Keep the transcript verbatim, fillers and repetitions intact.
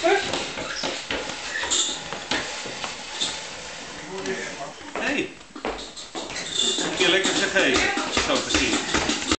Hé, hey. Een keer lekker gegeven, zo te zien.